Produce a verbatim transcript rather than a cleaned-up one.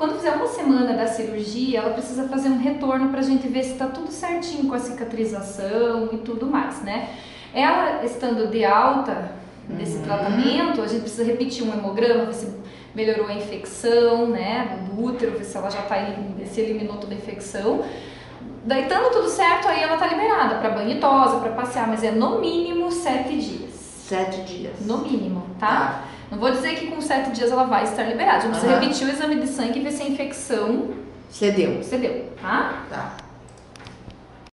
quando fizer uma semana da cirurgia, ela precisa fazer um retorno pra gente ver se tá tudo certinho com a cicatrização e tudo mais, né? Ela estando de alta desse uhum. tratamento, a gente precisa repetir um hemograma, ver se melhorou a infecção, né, do útero, ver se ela já tá, se eliminou toda a infecção. Daí, estando tudo certo, aí ela tá liberada pra banho e tosa, pra passear, mas é no mínimo sete dias. Sete dias. No mínimo, tá? tá. Não vou dizer que com sete dias ela vai estar liberada. A gente precisa uhum. repetir o exame de sangue e ver se a infecção cedeu. Cedeu, tá? Tá.